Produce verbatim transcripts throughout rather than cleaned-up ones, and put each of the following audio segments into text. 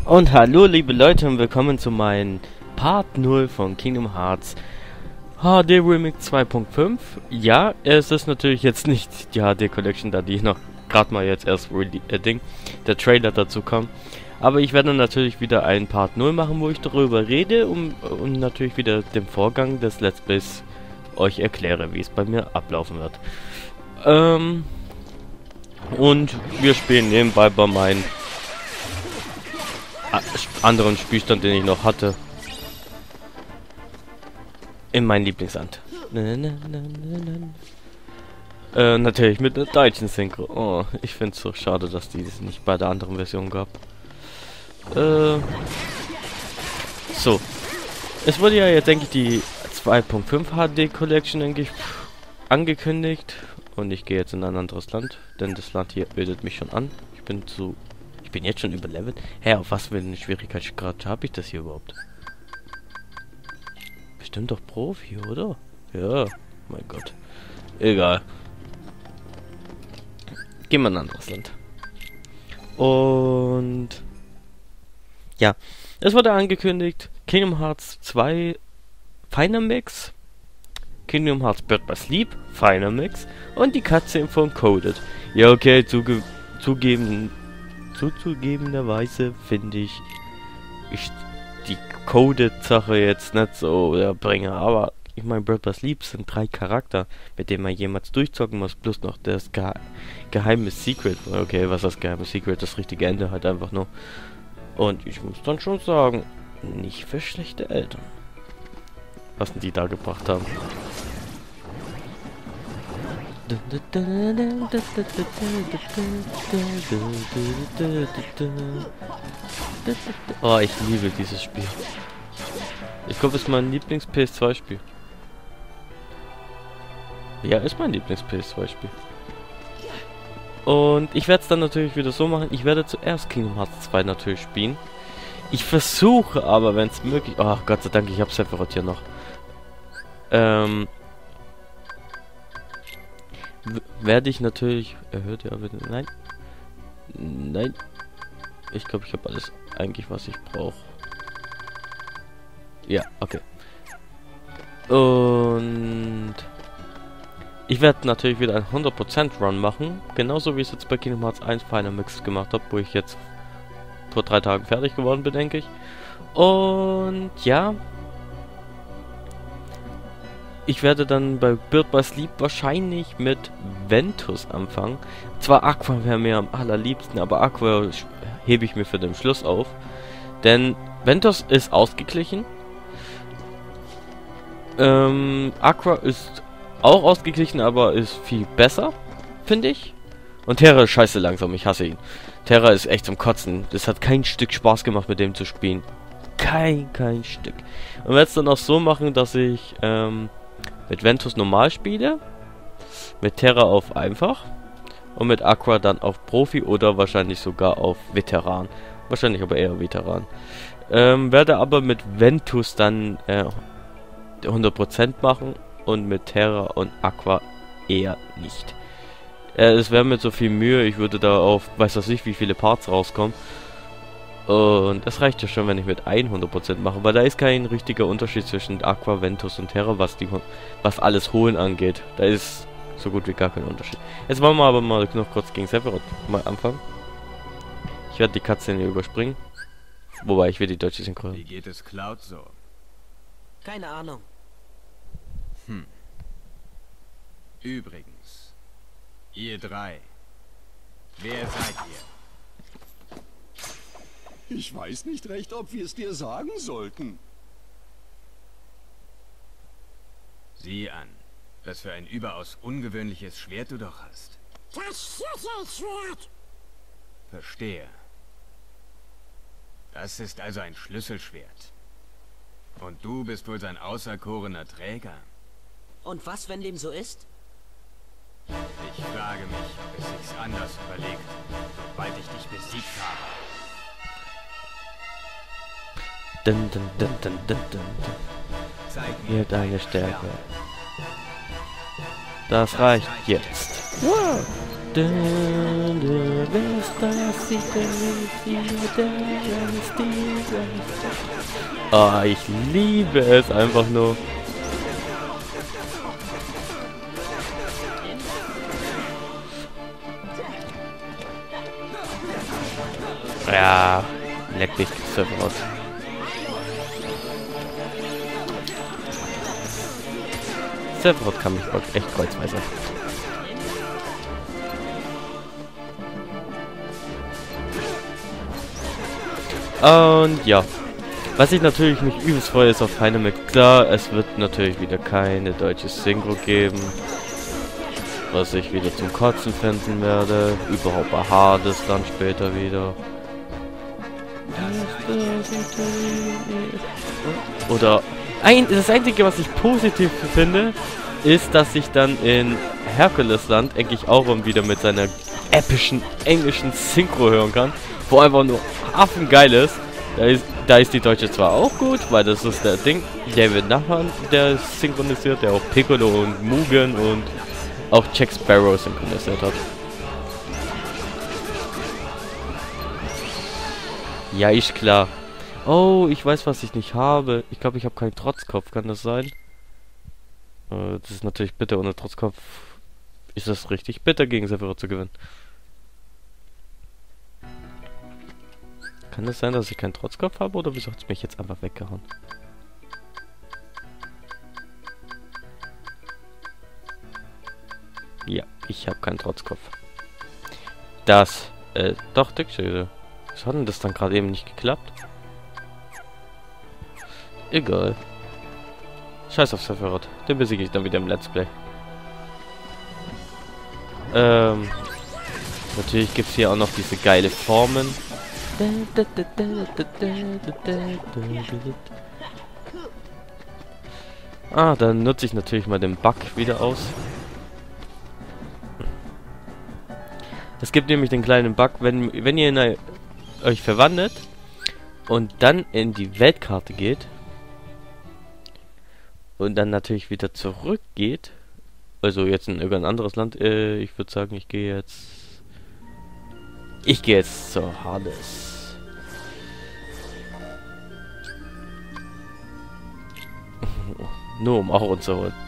Und hallo liebe Leute und willkommen zu meinem Part null von Kingdom Hearts H D Remix zwei Punkt fünf. Ja, es ist natürlich jetzt nicht die H D Collection, da die noch gerade mal jetzt erst äh, Ding, der Trailer dazu kam. Aber ich werde natürlich wieder einen Part null machen, wo ich darüber rede und, und natürlich wieder den Vorgang des Let's Plays euch erkläre, wie es bei mir ablaufen wird. Ähm, und wir spielen nebenbei bei meinen anderen Spielstand, den ich noch hatte, in mein Lieblingsland. Äh, natürlich mit der deutschen Synchro. Oh, ich finde es so schade, dass die es nicht bei der anderen Version gab. Äh, so. Es wurde ja jetzt, denke ich, die zwei Punkt fünf H D Collection, denke ich, angekündigt. Und ich gehe jetzt in ein anderes Land, denn das Land hier bildet mich schon an. Ich bin zu... Ich bin jetzt schon überlevelt. Hä, auf was für einen Schwierigkeitsgrad habe ich das hier überhaupt? Bestimmt doch Profi, oder? Ja, mein Gott. Egal. Gehen wir in ein anderes Land. Und... Ja, es wurde angekündigt. Kingdom Hearts zwei Final Mix. Kingdom Hearts Birth by Sleep Final Mix. Und die Cutscene von Coded. Ja, okay, zuge zugeben... Zuzugegebenerweise finde ich, ich die Coded-Sache jetzt nicht so der Bringer, aber ich meine, Birth by Sleep sind drei Charakter, mit denen man jemals durchzocken muss, plus noch das Ge geheime Secret. Okay, was ist das geheime Secret? Das richtige Ende halt einfach nur. Und ich muss dann schon sagen, nicht für schlechte Eltern, was die da gebracht haben. Oh, ich liebe dieses Spiel. Ich glaube, es ist mein Lieblings-P S zwei Spiel. Ja, ist mein Lieblings-P S zwei Spiel. Und ich werde es dann natürlich wieder so machen. Ich werde zuerst Kingdom Hearts zwei natürlich spielen. Ich versuche aber, wenn es möglich... Oh, Gott sei Dank, ich habe Sephiroth hier noch. Ähm... werde ich natürlich erhöht, ja bitte. Nein. Nein. Ich glaube, ich habe alles eigentlich, was ich brauche. Ja, okay. Und ich werde natürlich wieder ein hundert Prozent Run machen. Genauso wie ich es jetzt bei Kingdom Hearts eins Final Mix gemacht habe, wo ich jetzt vor drei Tagen fertig geworden bin, denke ich. Und ja. Ich werde dann bei Birth by Sleep wahrscheinlich mit Ventus anfangen. Zwar Aqua wäre mir am allerliebsten, aber Aqua hebe ich mir für den Schluss auf. Denn Ventus ist ausgeglichen. Ähm, Aqua ist auch ausgeglichen, aber ist viel besser, finde ich. Und Terra ist scheiße langsam, ich hasse ihn. Terra ist echt zum Kotzen. Das hat kein Stück Spaß gemacht, mit dem zu spielen. Kein, kein Stück. Und werde es dann auch so machen, dass ich... Ähm, mit Ventus normal spiele, mit Terra auf einfach und mit Aqua dann auf Profi oder wahrscheinlich sogar auf Veteran. Wahrscheinlich aber eher Veteran. Ähm, werde aber mit Ventus dann äh, hundert Prozent machen und mit Terra und Aqua eher nicht. Äh, es wäre mir so viel Mühe, ich würde da auf, weiß was ich, wie viele Parts rauskommen. Und das reicht ja schon, wenn ich mit hundert Prozent mache, weil da ist kein richtiger Unterschied zwischen Aqua, Ventus und Terra, was die was alles holen angeht. Da ist so gut wie gar kein Unterschied. Jetzt wollen wir aber mal noch kurz gegen Sephiroth mal anfangen. Ich werde die Cutscene überspringen. Wobei ich will die deutsche Synchro. Wie geht es Cloud so? Keine Ahnung. Hm. Übrigens, ihr drei, wer seid ihr? Ich weiß nicht recht, ob wir es dir sagen sollten. Sieh an, was für ein überaus ungewöhnliches Schwert du doch hast. Das Schlüsselschwert! Verstehe. Das ist also ein Schlüsselschwert. Und du bist wohl sein auserkorener Träger. Und was, wenn dem so ist? Ich frage mich, ob es sich anders überlegt, sobald ich dich besiegt habe. Dun, dun, dun, dun, dun, dun. Zeig mir deine Stärke. Das reicht jetzt. Wow. Du bist Ah, ich liebe es einfach nur. Ja, leck dich Sephiroth. Sephiroth kann mich echt kreuzweise. Und ja, was ich natürlich mich übelst freue, ist auf Dynamite. Klar, es wird natürlich wieder keine deutsche Synchro geben, was ich wieder zum Kotzen finden werde. Überhaupt bei Hades dann später wieder. Oder ein, das Einzige, was ich positiv finde, ist, dass ich dann in Herkulesland endlich auch wieder mit seiner epischen englischen Synchro hören kann, wo einfach nur affengeil ist. Da ist, da ist die deutsche zwar auch gut, weil das ist der Ding, David Nathan, der synchronisiert, der auch Piccolo und Mugen und auch Jack Sparrow synchronisiert hat. Ja, ist klar. Oh, ich weiß, was ich nicht habe. Ich glaube, ich habe keinen Trotzkopf, kann das sein? Äh, das ist natürlich bitter, ohne Trotzkopf ist das richtig bitter, gegen Sephiroth zu gewinnen. Kann es sein, dass ich keinen Trotzkopf habe, oder wieso hat es mich jetzt einfach weggehauen? Ja, ich habe keinen Trotzkopf. Das, äh, doch, Dickschäde. Was hat denn das dann gerade eben nicht geklappt? Egal. Scheiß auf Sephiroth. Den besiege ich dann wieder im Let's Play. Ähm, natürlich gibt es hier auch noch diese geile Formen. Ah, dann nutze ich natürlich mal den Bug wieder aus. Es gibt nämlich den kleinen Bug, wenn, wenn ihr in eine, euch verwandelt und dann in die Weltkarte geht und dann natürlich wieder zurückgeht, also jetzt in irgendein anderes Land, äh, ich würde sagen, ich gehe jetzt ich gehe jetzt zur Hades. Nur um Auron zu holen.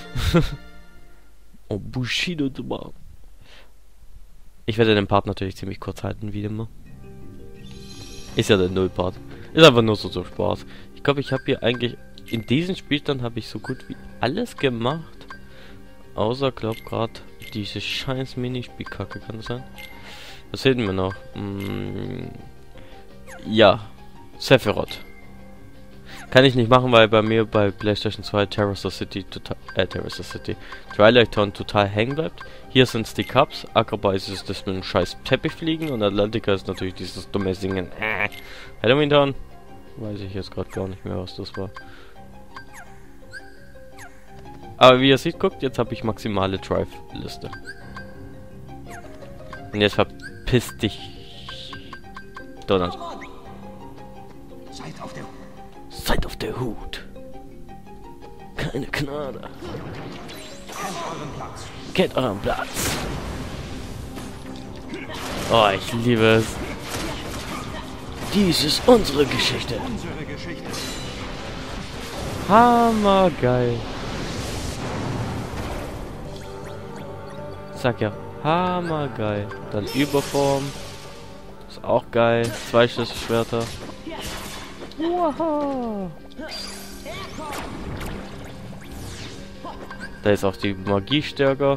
Um Bushido zu machen. Ich werde den Part natürlich ziemlich kurz halten, wie immer. Ist ja der Null-Part. Ist einfach nur so, so Spaß. Ich glaube, ich habe hier eigentlich... In diesem Spielstand habe ich so gut wie alles gemacht. Außer, glaub gerade, diese scheiß Minispielkacke, kann das sein? Was sehen wir noch? Hm, ja, Sephiroth. Kann ich nicht machen, weil bei mir bei PlayStation zwei Terrorist City total, äh, Terrorist City, Twilight Town total hängen bleibt. Hier sind es die Cups, Agrabah ist es das mit dem scheiß Teppich fliegen und Atlantica ist natürlich dieses dumme Singen. Äh, Halloween Town? Weiß ich jetzt gerade gar nicht mehr, was das war. Aber wie ihr seht, guckt, jetzt habe ich maximale Drive-Liste. Und jetzt verpiss dich, Donald. Seid auf der Seid auf der Hut. Keine Gnade. Kennt euren Platz. Kennt euren Platz. Oh, ich liebe es. Dies ist unsere Geschichte. Unsere Geschichte. Hammergeil. Sag ja, hammergeil. Dann Überform. Ist auch geil. Zwei Schlüsselschwerter. Wow. Da ist auch die Magie stärker.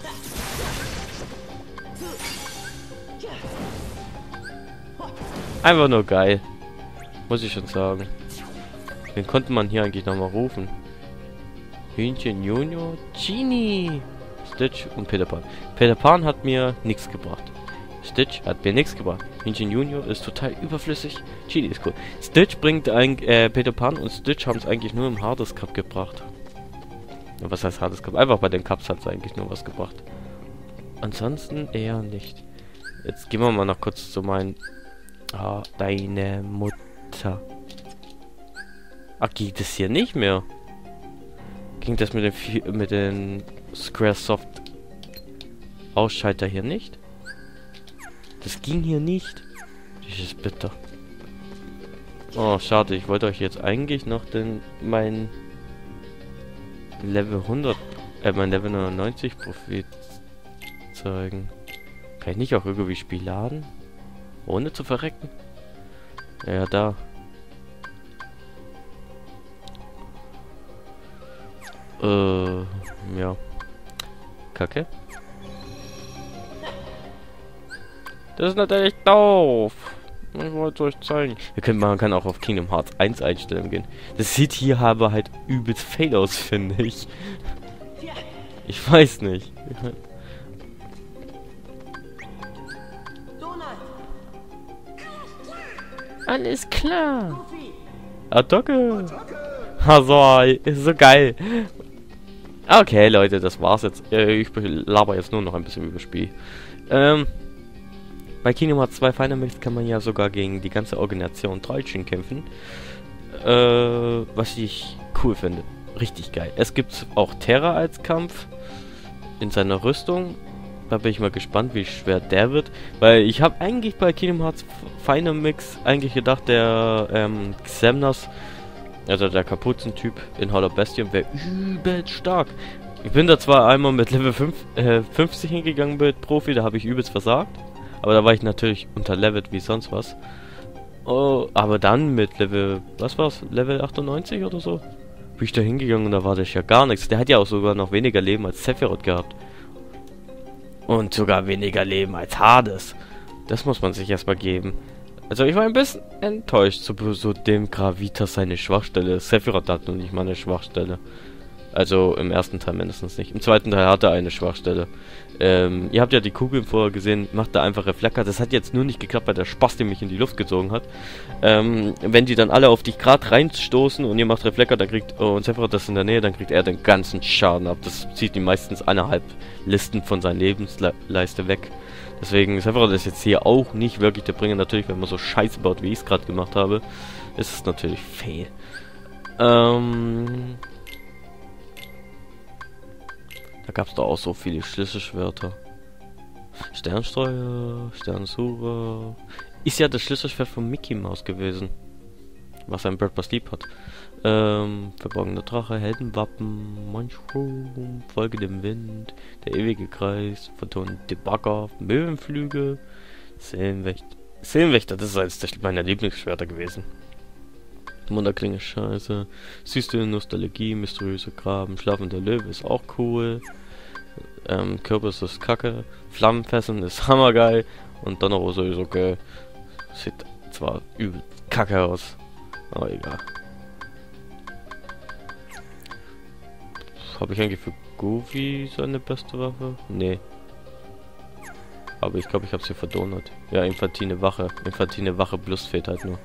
Einfach nur geil. Muss ich schon sagen. Wen konnte man hier eigentlich nochmal rufen? Hühnchen Junior, Genie, Stitch und Peter Pan. Peter Pan hat mir nichts gebracht. Stitch hat mir nichts gebracht. Hühnchen Junior ist total überflüssig. Genie ist cool. Stitch bringt ein äh, Peter Pan und Stitch haben es eigentlich nur im Hades Cup gebracht. Ja, was heißt Hades Cup? Einfach bei den Cups hat es eigentlich nur was gebracht. Ansonsten eher nicht. Jetzt gehen wir mal noch kurz zu meinen... Ah, deine Mutter. Ach, geht es hier nicht mehr? Ging das mit den mit den Squaresoft Ausschalter hier nicht? Das ging hier nicht. Das ist bitter. Oh, schade. Ich wollte euch jetzt eigentlich noch den mein Level hundert, äh, mein Level neunundneunzig Profil zeigen. Kann ich nicht auch irgendwie Spiel laden? Ohne zu verrecken? Ja, da. Äh, ja. Kacke. Das ist natürlich doof. Ich wollte euch zeigen. Wir können, man kann auch auf Kingdom Hearts eins Einstellungen gehen. Das sieht hier aber halt übelst fail aus, finde ich. Ich weiß nicht. Donald! Alles klar. Attacke. Hasoi, ist so geil. Okay, Leute, das war's jetzt. Äh, ich laber jetzt nur noch ein bisschen über das Spiel. Ähm, bei Kingdom Hearts zwei Final Mix kann man ja sogar gegen die ganze Organisation Trollchen kämpfen. Äh, was ich cool finde. Richtig geil. Es gibt auch Terra als Kampf in seiner Rüstung. Da bin ich mal gespannt, wie schwer der wird. Weil ich habe eigentlich bei Kingdom Hearts Final Mix eigentlich gedacht, der ähm, Xemnas, also der Kapuzentyp in Hall of Bastion, wäre übelst stark. Ich bin da zwar einmal mit Level fünf, äh, fünfzig hingegangen mit Profi, da habe ich übelst versagt. Aber da war ich natürlich unterlevelt wie sonst was. Oh, aber dann mit Level, was war's? Level achtundneunzig oder so? Bin ich da hingegangen und da war das ja gar nichts. Der hat ja auch sogar noch weniger Leben als Sephiroth gehabt. Und sogar weniger Leben als Hades. Das muss man sich erstmal geben. Also ich war ein bisschen enttäuscht, so, so dem Gravitas seine Schwachstelle. Sephiroth hat noch nicht mal eine Schwachstelle. Also im ersten Teil mindestens nicht. Im zweiten Teil hat er eine Schwachstelle. Ähm, ihr habt ja die Kugeln vorher gesehen, macht da einfach Reflecker. Das hat jetzt nur nicht geklappt, weil der Spaß, der mich in die Luft gezogen hat. Ähm, wenn die dann alle auf dich gerade reinstoßen und ihr macht Reflecker, dann kriegt, oh, und Sephiroth das in der Nähe, dann kriegt er den ganzen Schaden ab. Das zieht ihm meistens eineinhalb Listen von seiner Lebensleiste weg. Deswegen, Sephiroth ist jetzt hier auch nicht wirklich der Bringer. Natürlich, wenn man so Scheiße baut, wie ich es gerade gemacht habe, ist es natürlich fail. Ähm... Da gab es doch auch so viele Schlüsselschwerter. Sternstreuer, Sternsucher. Ist ja das Schlüsselschwert von Mickey Mouse gewesen. Was ein Bird by Sleep hat. Ähm, verborgener Drache, Heldenwappen, Munchroom, Folge dem Wind, der ewige Kreis, Photon Debugger, Möwenflügel, Seelenwächter. Seelenwächter, das ist eines meiner Lieblingsschwerter gewesen. Wunderklinge scheiße. Süße Nostalgie, mysteriöse Graben, schlafender Löwe ist auch cool. Ähm, Kürbis ist kacke. Flammenfesseln ist hammergeil. Und Donnerrose ist okay. Sieht zwar übel kacke aus, aber egal. Habe ich eigentlich für Goofy seine beste Waffe? Nee. Aber ich glaube, ich habe sie verdonnert. Ja, Infantine Wache. Infantine Wache plus fehlt halt nur.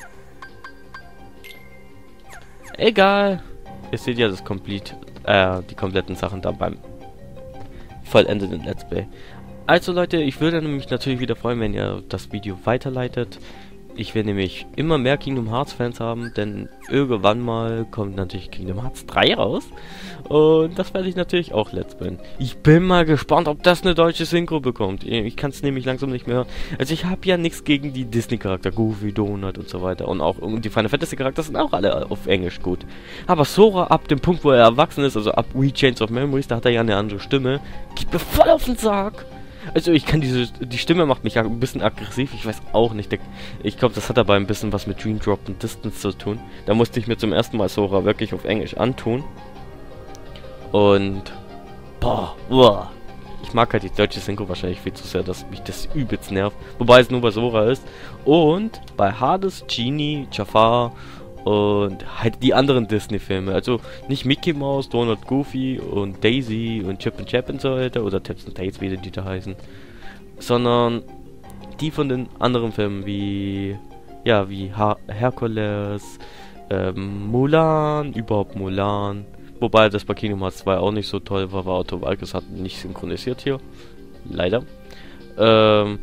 Egal. Ihr seht ja das Complete, äh, die kompletten Sachen da beim vollendeten Let's Play. Also Leute, ich würde mich natürlich wieder freuen, wenn ihr das Video weiterleitet. Ich will nämlich immer mehr Kingdom Hearts Fans haben, denn irgendwann mal kommt natürlich Kingdom Hearts drei raus. Und das werde ich natürlich auch Let's Playen. Ich bin mal gespannt, ob das eine deutsche Synchro bekommt. Ich kann es nämlich langsam nicht mehr hören. Also ich habe ja nichts gegen die Disney-Charakter, Goofy, Donut und so weiter. Und auch die Final Fantasy Charakter sind auch alle auf Englisch gut. Aber Sora ab dem Punkt, wo er erwachsen ist, also ab We Chains of Memories, da hat er ja eine andere Stimme. Geht mir voll auf den Sack. Also ich kann diese, die Stimme macht mich ja ein bisschen aggressiv, ich weiß auch nicht. Ich glaube, das hat aber ein bisschen was mit Dream Drop und Distance zu tun. Da musste ich mir zum ersten Mal Sora wirklich auf Englisch antun. Und, boah, boah. Ich mag halt die deutsche Synchro wahrscheinlich viel zu sehr, dass mich das übelst nervt. Wobei es nur bei Sora ist. Und bei Hades, Genie, Jafar und halt die anderen Disney-Filme. Also nicht Mickey Mouse, Donald, Goofy und Daisy und Chip und Chap und so weiter. Oder Taps and Tates, wie die da heißen. Sondern die von den anderen Filmen wie, ja, wie Her Hercules, ähm, Mulan, überhaupt Mulan. Wobei das bei Kingdom Hearts zwei auch nicht so toll war, weil Otto Walkes hat nicht synchronisiert hier. Leider. Ähm.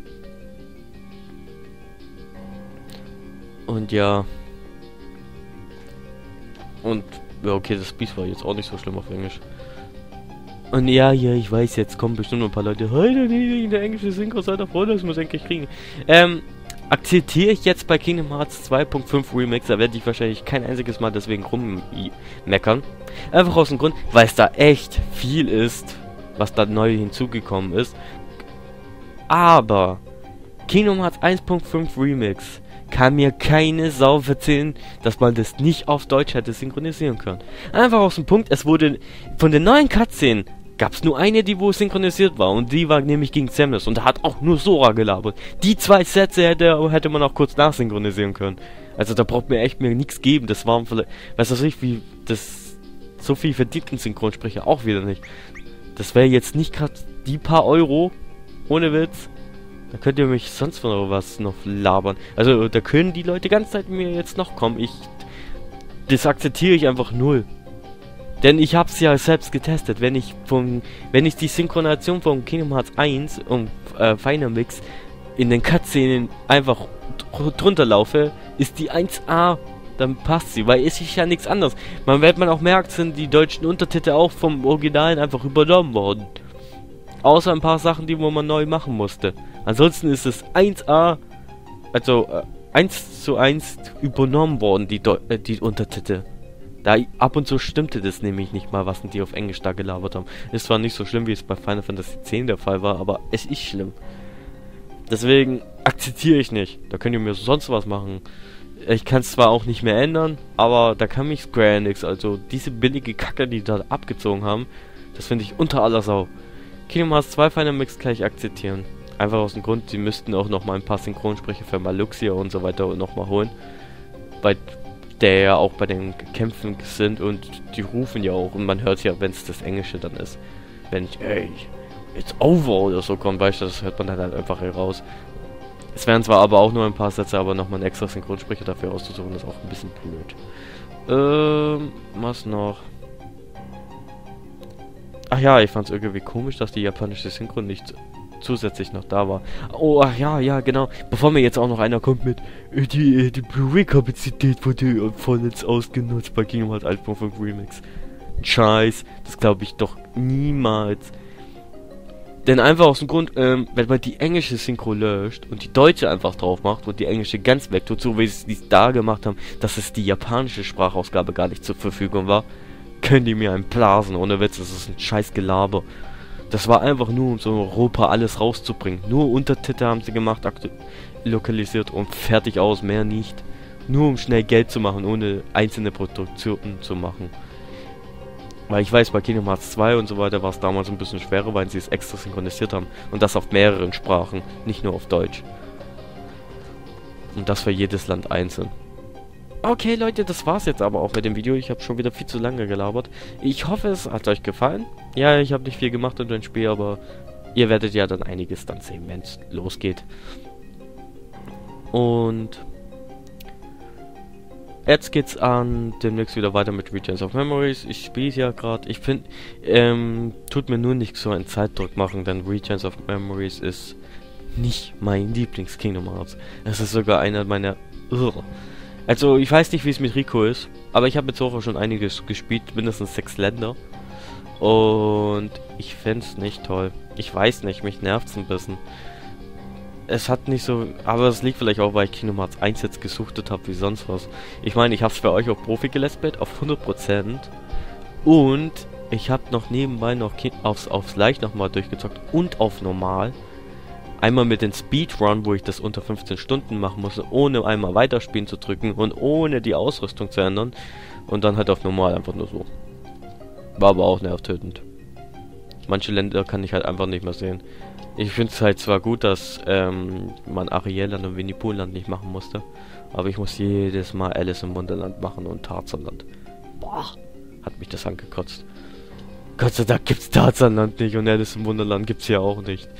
Und ja. Und, ja okay, das Beast war jetzt auch nicht so schlimm auf Englisch. Und ja, ja, ich weiß, jetzt kommen bestimmt noch ein paar Leute. Heute nicht, der englische Synchro, seid doch froh, das muss endlich kriegen. Ähm, akzeptiere ich jetzt bei Kingdom Hearts zwei Punkt fünf Remix, da werde ich wahrscheinlich kein einziges Mal deswegen rummeckern. Einfach aus dem Grund, weil es da echt viel ist, was da neu hinzugekommen ist. Aber Kingdom Hearts eins Punkt fünf Remix kann mir keine Sau erzählen, dass man das nicht auf Deutsch hätte synchronisieren können. Einfach aus dem Punkt, es wurde von den neuen Cutscenen gab es nur eine, die wo synchronisiert war, und die war nämlich gegen Samus, und da hat auch nur Sora gelabert. Die zwei Sätze hätte, hätte man auch kurz nachsynchronisieren können. Also da braucht mir echt mir nichts geben. Das waren vielleicht, weiß das nicht, wie das so viel verdienten Synchronsprecher auch wieder nicht. Das wäre jetzt nicht gerade die paar Euro, ohne Witz. Da könnt ihr mich sonst von was noch labern. Also da können die Leute die ganze Zeit mir jetzt noch kommen. Ich, das akzeptiere ich einfach null. Denn ich hab's ja selbst getestet. Wenn ich vom, wenn ich die Synchronisation von Kingdom Hearts eins und äh, Final Mix in den Cutscenen einfach drunter laufe, ist die eins A, dann passt sie, weil es ist ja nichts anderes. Man, wenn man auch merkt, sind die deutschen Untertitel auch vom Originalen einfach übernommen worden. Außer ein paar Sachen, die wo man neu machen musste. Ansonsten ist es eins A, also äh, eins zu eins übernommen worden, die, Deu äh, die Untertitel. Da ab und zu stimmte das nämlich nicht mal, was die auf Englisch da gelabert haben. Ist zwar nicht so schlimm, wie es bei Final Fantasy zehn der Fall war, aber es ist schlimm. Deswegen akzeptiere ich nicht. Da könnt ihr mir sonst was machen. Ich kann es zwar auch nicht mehr ändern, aber da kann mich Square Enix, also diese billige Kacke, die da abgezogen haben, das finde ich unter aller Sau. Kingdom Hearts zwei Final Mix kann ich akzeptieren. Einfach aus dem Grund, sie müssten auch noch mal ein paar Synchronsprecher für Maluxia und so weiter noch mal holen. Weil der ja auch bei den Kämpfen sind, und die rufen ja auch, und man hört ja, wenn es das Englische dann ist. Wenn ich, ey, it's over oder so kommt, weißt du, das hört man dann halt einfach heraus. Es wären zwar aber auch nur ein paar Sätze, aber nochmal einen extra Synchronsprecher dafür auszusuchen, ist auch ein bisschen blöd. Ähm, was noch? Ach ja, ich fand es irgendwie komisch, dass die japanische Synchron nicht zusätzlich noch da war. Oh, ach ja, ja, genau. Bevor mir jetzt auch noch einer kommt mit, äh, die, äh, die Blu-ray-Kapazität wurde vollends ausgenutzt bei Kingdom Hearts eins Punkt fünf Remix. Scheiß, das glaube ich doch niemals. Denn einfach aus dem Grund, ähm, wenn man die englische Synchro löscht und die deutsche einfach drauf macht und die englische ganz weg tut, so wie sie es da gemacht haben, dass es die japanische Sprachausgabe gar nicht zur Verfügung war, können die mir einen blasen, ohne Witz, das ist ein scheiß Gelaber. Das war einfach nur, um so in Europa alles rauszubringen. Nur Untertitel haben sie gemacht, lokalisiert und fertig aus, mehr nicht. Nur um schnell Geld zu machen, ohne einzelne Produktionen zu machen. Weil ich weiß, bei Kingdom Hearts zwei und so weiter war es damals ein bisschen schwerer, weil sie es extra synchronisiert haben. Und das auf mehreren Sprachen, nicht nur auf Deutsch. Und das für jedes Land einzeln. Okay, Leute, das war's jetzt aber auch mit dem Video. Ich habe schon wieder viel zu lange gelabert. Ich hoffe, es hat euch gefallen. Ja, ich habe nicht viel gemacht in dem Spiel, aber ihr werdet ja dann einiges dann sehen, wenn es losgeht. Und jetzt geht's an demnächst wieder weiter mit Returns of Memories. Ich spiele ja gerade. Ich finde, ähm, tut mir nur nicht so einen Zeitdruck machen, denn Returns of Memories ist nicht mein Lieblings-Kingdom Hearts. Es ist sogar einer meiner... Ugh. Also, ich weiß nicht, wie es mit Rico ist, aber ich habe mit Sora schon einiges gespielt, mindestens sechs Länder. Und ich fände es nicht toll. Ich weiß nicht, mich nervt es ein bisschen. Es hat nicht so... Aber es liegt vielleicht auch, weil ich Kingdom Hearts eins jetzt gesuchtet habe wie sonst was. Ich meine, ich habe es für euch auf Profi gelässt, auf hundert Prozent. Und ich habe noch nebenbei noch aufs, aufs Leicht nochmal durchgezockt und auf Normal. Einmal mit dem Speedrun, wo ich das unter fünfzehn Stunden machen musste, ohne einmal weiterspielen zu drücken und ohne die Ausrüstung zu ändern. Und dann halt auf Normal einfach nur so. War aber auch nervtötend. Manche Länder kann ich halt einfach nicht mehr sehen. Ich finde es halt zwar gut, dass ähm, man Arielland und Winnie Pooh Land nicht machen musste, aber ich muss jedes Mal Alice im Wunderland machen und Tarzanland. Boah, hat mich das angekotzt. Gott sei Dank gibt's Tarzanland nicht und Alice im Wunderland gibt's ja auch nicht.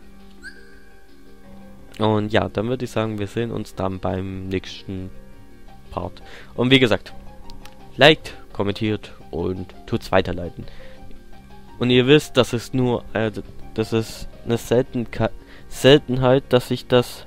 Und ja, dann würde ich sagen, wir sehen uns dann beim nächsten Part. Und wie gesagt, liked, kommentiert und tut's weiterleiten. Und ihr wisst, das ist nur, äh, das ist eine Seltenka Seltenheit, dass ich das,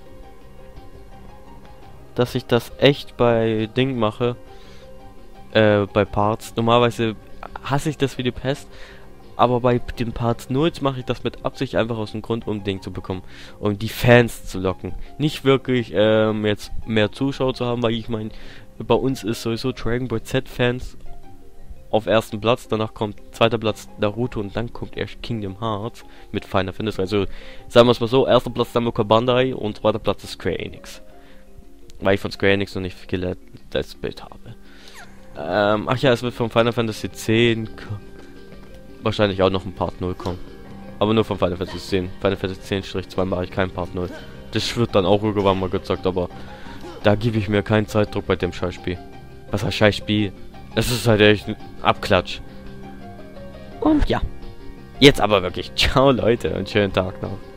dass ich das echt bei Ding mache, äh, bei Parts. Normalerweise hasse ich das wie die Pest, Aber bei den Parts null mache ich das mit Absicht einfach aus dem Grund, um Ding zu bekommen. Um die Fans zu locken. Nicht wirklich ähm, jetzt mehr Zuschauer zu haben, weil ich meine, bei uns ist sowieso Dragon Ball Z Fans auf ersten Platz. Danach kommt zweiter Platz Naruto und dann kommt erst Kingdom Hearts mit Final Fantasy. Also sagen wir es mal so, erster Platz Namco Bandai und zweiter Platz ist Square Enix. Weil ich von Square Enix noch nicht viel das Bild habe. Ähm, ach ja, es wird von Final Fantasy X wahrscheinlich auch noch ein Part null kommen. Aber nur von Final Fantasy X. Final Fantasy X zwei mache ich kein Part null. Das wird dann auch irgendwann mal gesagt, aber da gebe ich mir keinen Zeitdruck bei dem Scheißspiel. Was heißt Scheißspiel? Es ist halt echt ein Abklatsch. Und ja. Jetzt aber wirklich. Ciao Leute und schönen Tag noch.